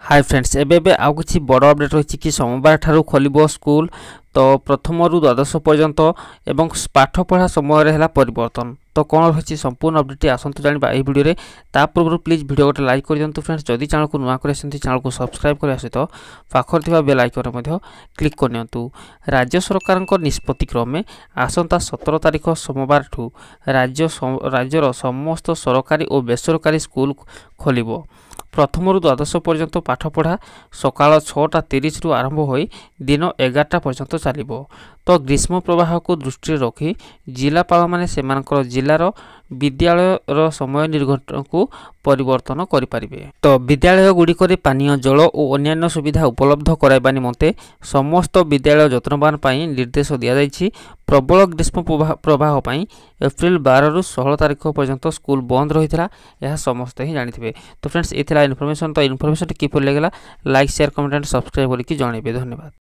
Hi friends एबे आउ किछि बड़ अपडेट रही कि सोमवार ठारू खोलिबो स्कूल। तो प्रथम रु द्वादश पर्यंत एवं पाठ पढ़ा समय रे हला परिवर्तन। तो कौन रही संपूर्ण अपडेट आसतु जानिबा एही वीडियो रे। ता पूर्व प्लीज वीडियो गोटे लाइक कर दियंतु फ्रेंड्स। जदि चैनल को नुआ करे आसंती चैनल को सब्सक्राइब कर सहित पाखर थिबा बेल आइकन मध्ये क्लिक कर नियंतु। राज्य सरकार निष्पत्ति क्रमे आसंता 17 तारिख सोमवार ठू राज्यर समस्त सरकारी और बेसरकारी स्कूल खोलिबो। प्रथम रु द्वादश पर्यंत पाठपढ़ा सकाल 6:30 रु आरंभ हो दिन 11टा पर्यंत चलिबो। तो ग्रीष्म प्रवाह को दृष्टि रखी जिलापाल माने सेमानकर जिलार विद्यालय समय निर्घंट को परिवर्तन करिपारिबे। तो विद्यालय गुड़िक पानीय जल और अन्य सुविधा उपलब्ध कराइबा निमंते समस्त विद्यालय जत्नवान पाई निर्देश दिया जाइछि। प्रबल ग्रीष्म प्रवाह पाई एप्रिल 12 रु 16 तारिख पर्यंत स्कूल बंद रही था। यह समस्त ही जानिथिबे। तो फ्रेंड्स इथला इन्फॉर्मेशन। तो इन्फॉर्मेशन किपर लागला like share comment and subscribe करके जणाइबे। धन्यवाद।